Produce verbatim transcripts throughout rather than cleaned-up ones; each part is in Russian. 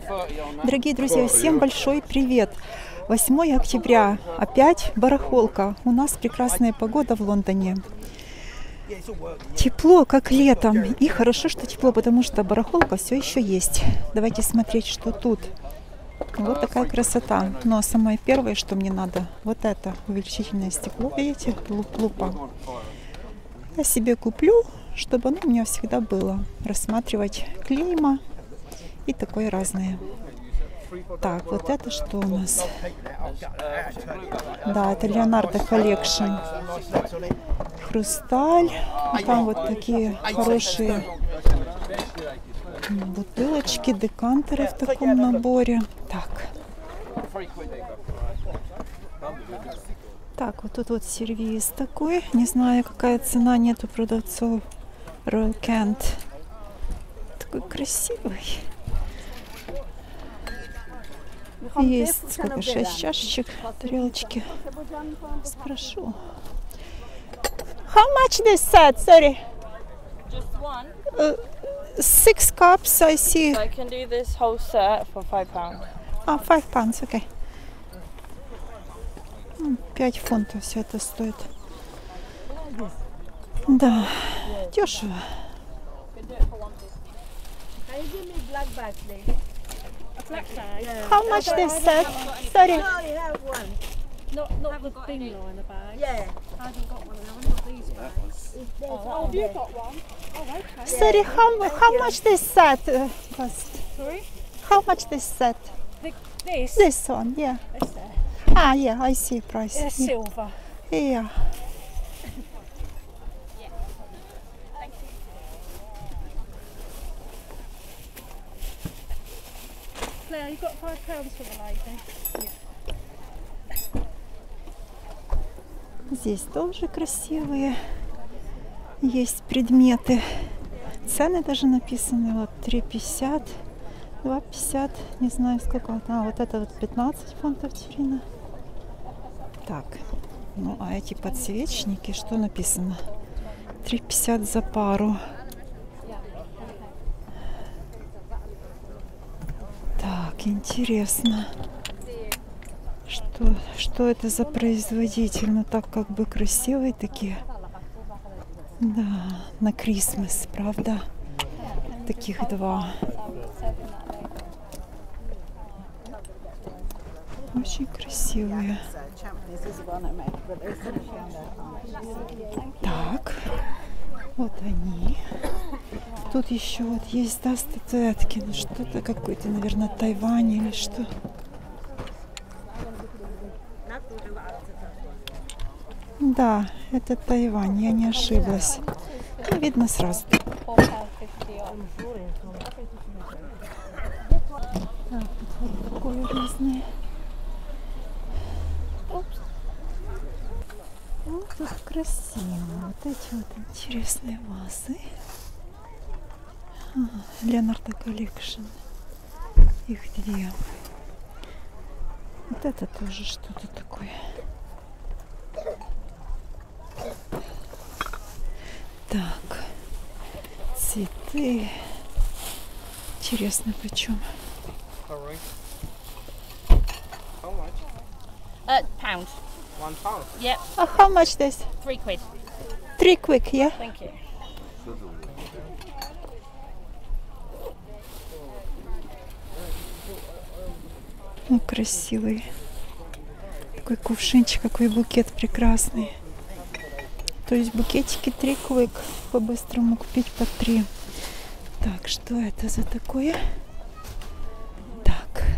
Дорогие друзья, всем большой привет! восьмое октября, опять барахолка. У нас прекрасная погода в Лондоне. Тепло, как летом. И хорошо, что тепло, потому что барахолка все еще есть. Давайте смотреть, что тут. Вот такая красота. Но самое первое, что мне надо, вот это увеличительное стекло. Видите, лупа. Я себе куплю, чтобы оно у меня всегда было. Рассматривать клейма и такое разное. Так, вот это что у нас? Да, это Leonardo Collection. Хрусталь. И там вот такие хорошие бутылочки, декантеры в таком наборе. Так. Так, вот тут вот сервиз такой. Не знаю, какая цена, нету продавцов. Royal Kent. Такой красивый. Есть сколько? Шесть чашечек, тарелочки. Спрошу. How much this set? Sorry. Just one. Uh, six cups, I see. I can do this whole set for five pounds. А, five pounds, окей. Пять фунтов все это стоит. Да, дешево. How much this set? Sorry. Not, not the thing line bag. Yeah. I haven't got one. I haven't got these bags. Oh, have you got one? Oh, okay. Sorry, how, how much this set uh, cost? Sorry? How much this set? The, this? This one, yeah. This there. Ah, yeah, I see price. It's Yeah. silver. Yeah. Claire, you got five pounds for the lady. Yeah. Здесь тоже красивые есть предметы. Цены даже написаны. Вот три пятьдесят, два пятьдесят, не знаю сколько. А, вот это вот пятнадцать фунтов терина. Так, ну а эти подсвечники, что написано? три пятьдесят за пару. Так, интересно. Что, что это за производитель? Ну так как бы красивые такие. Да, на Крисмас, правда? Таких два. Очень красивые. Так, вот они. Тут еще вот есть, да, статуэтки. Ну что-то какой-то, наверное, Тайвань или что. Да, это Тайвань, я не ошиблась. Ну, видно сразу. Так, вот такое разное. Вот тут красиво. Вот эти вот интересные вазы. А, Leonardo Collection. Их две. Вот это тоже что-то такое. Так, цветы. Интересно, почем? Uh, pound. One pound. Yep, А how much this? three quid. Three quick, yeah? Thank you. Ну, красивый. Такой кувшинчик, какой букет прекрасный. То есть букетики три квик. По-быстрому купить по три. Так, что это за такое? Так.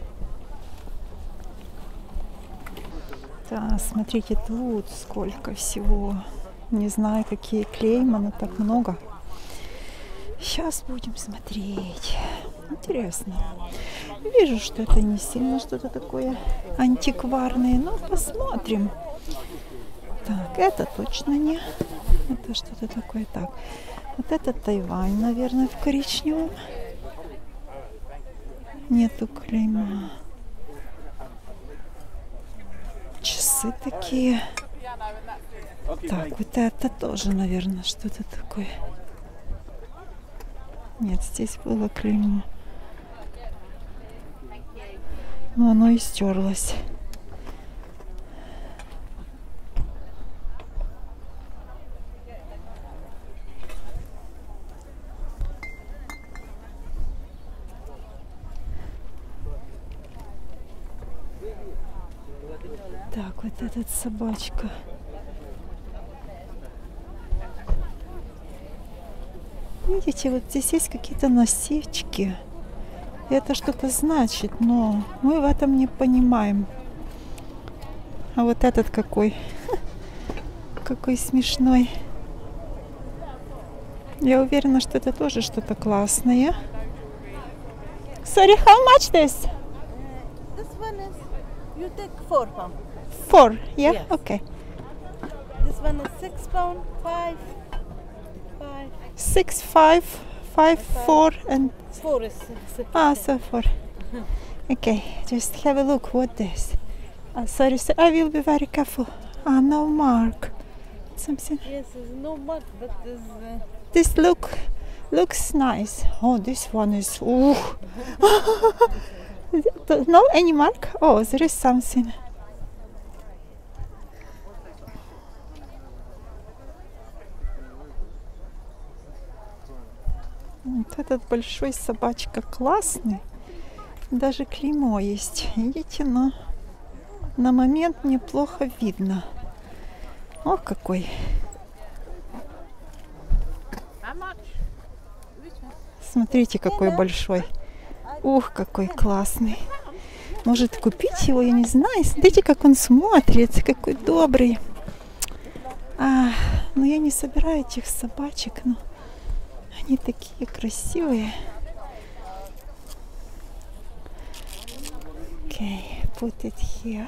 Да, смотрите, тут сколько всего. Не знаю, какие клейма, но так много. Сейчас будем смотреть. Интересно. Вижу, что это не сильно что-то такое антикварное, но посмотрим. Так, это точно не. Это что-то такое. Так, вот это Тайвань, наверное, в коричневом. Нету клейма. Часы такие. Так, вот это тоже, наверное, что-то такое. Нет, здесь было клеймо. Но оно и стерлось. Так, вот этот собачка. Видите, вот здесь есть какие-то насечки. Это что-то значит, но мы в этом не понимаем. А вот этот какой. Какой смешной. Я уверена, что это тоже что-то классное. Sorry, how much this? This one is, you take four pound. Four, yeah? Yes. Okay. This one is six pound, five, five, Six, five, five, four, and four is six. ah, so four. Okay, just have a look. What this? Uh, sorry, sir. I will be very careful. Ah, no mark. Something. Yes, there's no mud, but there's. Uh, This look looks nice. Oh, this one is. Ooh. No, any mark? Oh, there is something. Вот этот большой собачка классный. Даже клеймо есть. Видите, но на момент неплохо видно. О, какой. Смотрите, какой большой. Ух, какой классный. Может купить его, я не знаю. Смотрите, как он смотрится, какой добрый. А, ну я не собираю этих собачек, но они такие красивые. Okay, put it here.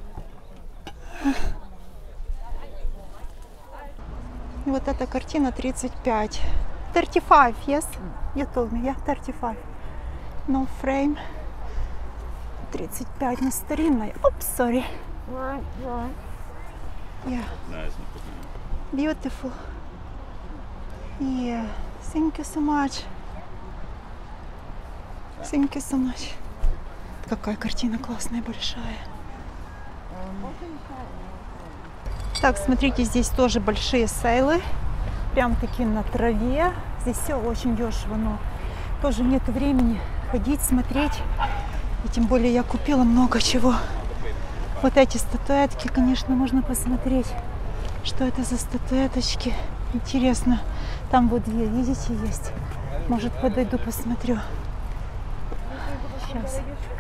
И вот эта картина тридцать пять. thirty-five, yes? You told me, yeah, thirty-five. No frame. тридцать пять, но старинная. Oops, sorry. Yeah. Beautiful. Yeah. Thank you so much. Thank you so much. Какая картина классная, большая. Так, смотрите, здесь тоже большие сейлы. Прям таки на траве. Здесь все очень дешево, но тоже нет времени ходить, смотреть. И тем более я купила много чего. Вот эти статуэтки, конечно, можно посмотреть, что это за статуэточки. Интересно. Там вот две, видите, есть. Может, подойду, посмотрю. Сейчас.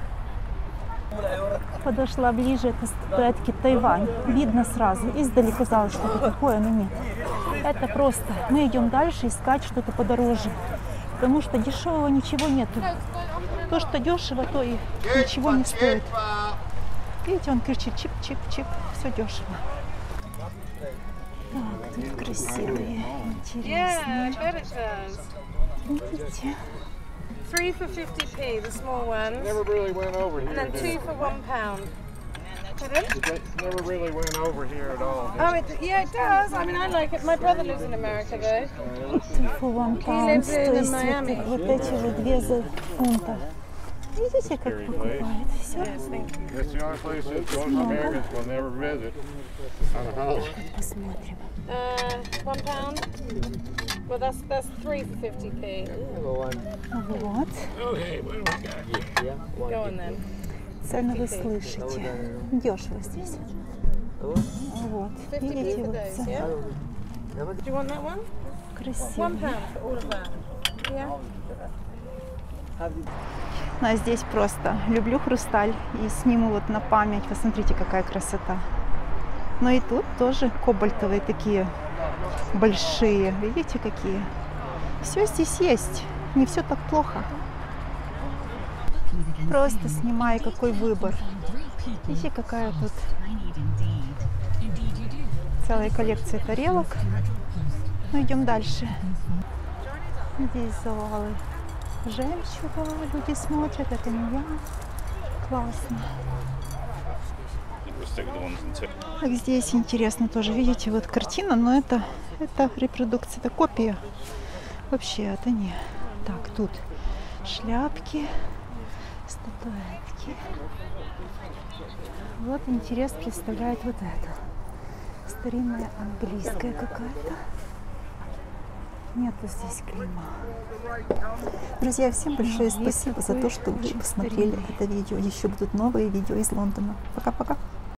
Подошла ближе, это статуэтки Тайвань. Видно сразу. Издали казалось, что это такое, но нет. Это просто. Мы идем дальше искать что-то подороже. Потому что дешевого ничего нету. То, что дешево, то и ничего не стоит. Видите, он кричит чип-чип-чип. Все дешево. Так, тут красивые, интересные. Видите? three for fifty p, the small ones. Never really went over here. And then two for one pound. Pardon? It never really went over here at all. Oh, it, yeah, it does. I mean, I like it. My brother lives in America, though. Two for one pound. lives То in есть Miami. вот, вот эти вот две за фунта. Видите, как покупают? Все. Yes, thank you. That's the only place that most Americans will never visit on a holiday. Посмотрим. Uh, one pound. Well, that's that's three for fifty p. Вот. Okay, what do we got here? Go on then. Цены вы слышите. Дешево здесь. Вот. fifty p Видите, for вот those, цены. yeah? Do you want that one? Красиво. One pound for all of that. Yeah. Ну, а здесь просто люблю хрусталь и сниму вот на память. Посмотрите, какая красота. Но и тут тоже кобальтовые такие большие. Видите, какие? Все здесь есть. Не все так плохо. Просто снимай, какой выбор. Видите, какая тут целая коллекция тарелок. Ну, идем дальше. Здесь завалы жемчуга. Люди смотрят, это не я. Классно. Так, здесь интересно тоже, видите, вот картина, но это, это репродукция, это копия. Вообще это не. Так, тут шляпки, статуэтки. Вот интерес представляет вот это. Старинная английская какая-то. Нету здесь клейма. Друзья, всем большое спасибо за то, что вы посмотрели это видео. Еще будут новые видео из Лондона. Пока-пока.